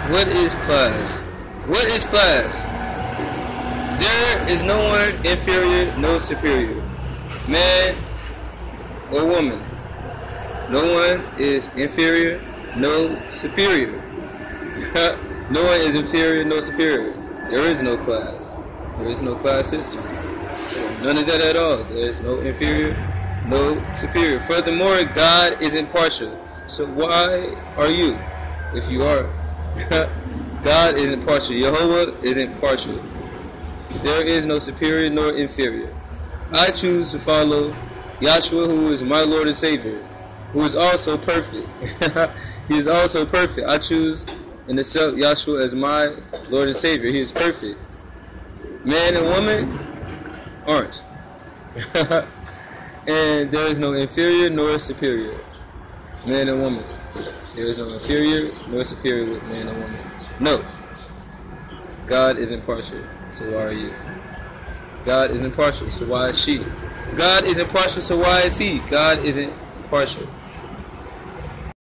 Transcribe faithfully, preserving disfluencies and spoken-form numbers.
What is class? What is class? There is no one inferior, no superior. Man or woman. No one is inferior, no superior. No one is inferior, no superior. There is no class. There is no class system. None of that at all. There is no inferior, no superior. Furthermore, God is impartial. So why are you, if you are? God is impartial. Jehovah is impartial. There is no superior nor inferior. I choose to follow Yahshua, who is my Lord and Savior, who is also perfect. He is also perfect. I choose and accept Yahshua as my Lord and Savior. He is perfect. Man and woman aren't. And there is no inferior nor superior. Man and woman. There is no inferior nor superior with man and woman. No. God is impartial. So why are you? God is impartial. So why is she? God is impartial. So why is he? God isn't partial.